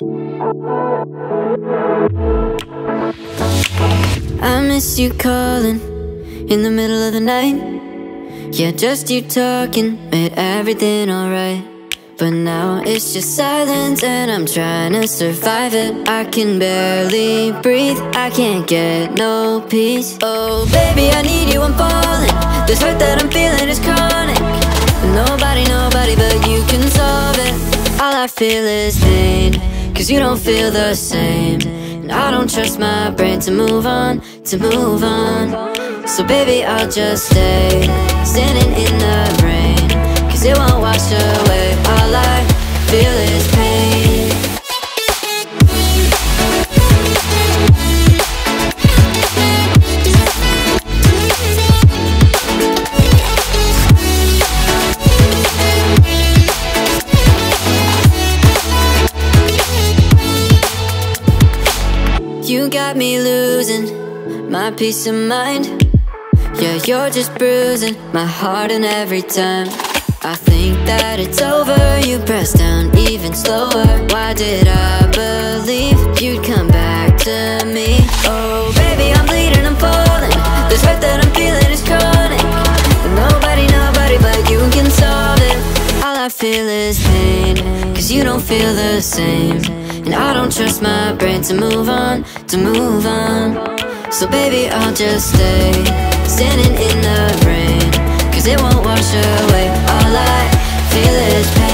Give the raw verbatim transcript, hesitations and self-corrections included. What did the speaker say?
I miss you calling in the middle of the night. Yeah, just you talking made everything alright. But now it's just silence and I'm trying to survive it. I can barely breathe, I can't get no peace. Oh baby, I need you, I'm falling. This hurt that I'm feeling is chronic. Nobody, nobody but you can solve it. All I feel is pain, cause you don't feel the same. And I don't trust my brain to move on, to move on. So baby, I'll just stay standing in the rain, cause it won't wash away. All I feel is pain. You got me losing my peace of mind. Yeah, you're just bruising my heart, and every time I think that it's over, you press down even slower. Why did I believe you'd come back to me? Oh baby, I'm bleeding, I'm falling. This hurt that I'm feeling is chronic. Nobody, nobody but you can solve it. All I feel is pain, cause you don't feel the same. And I don't trust my brain to move on, to move on. So baby, I'll just stay standing in the rain, cause it won't wash away. All I feel is pain.